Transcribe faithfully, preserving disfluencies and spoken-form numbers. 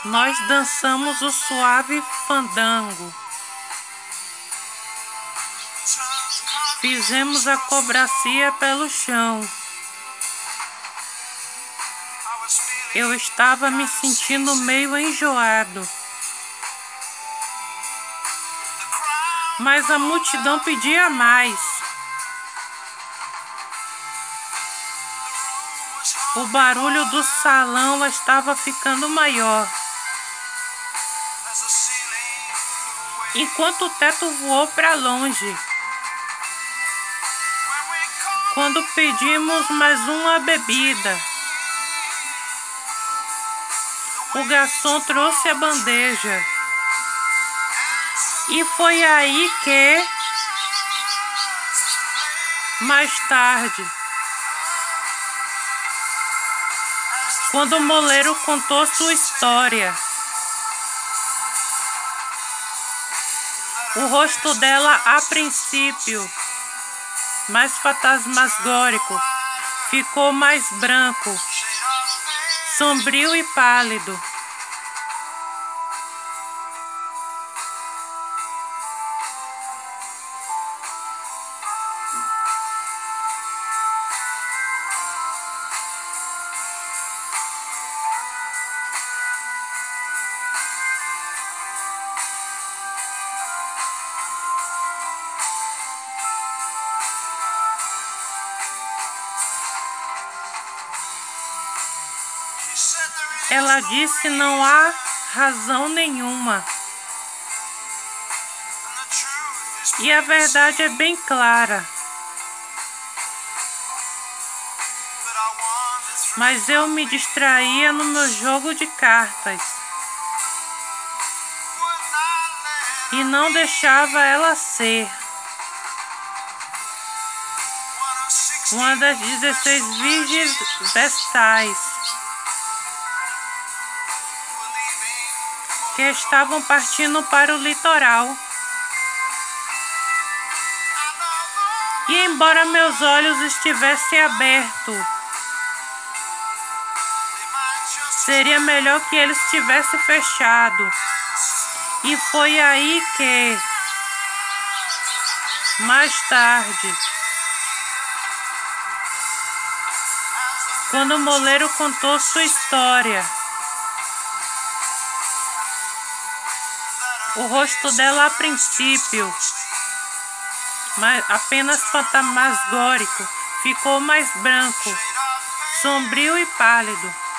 Nós dançamos o suave fandango. Fizemos a cobracia pelo chão. Eu estava me sentindo meio enjoado. Mas a multidão pedia mais. O barulho do salão estava ficando maior. Enquanto o teto voou para longe. Quando pedimos mais uma bebida, o garçom trouxe a bandeja. E foi aí que, mais tarde, quando o moleiro contou sua história, o rosto dela, a princípio, mais fantasmagórico, ficou mais branco, sombrio e pálido. Ela disse: não há razão nenhuma. E a verdade é bem clara. Mas eu me distraía no meu jogo de cartas. E não deixava ela ser uma das dezesseis virgens vestais que estavam partindo para o litoral. E embora meus olhos estivessem abertos, seria melhor que eles tivessem fechado. E foi aí que, mais tarde, quando o moleiro contou sua história, o rosto dela, a princípio, mas apenas fantasmagórico, ficou mais branco, sombrio e pálido.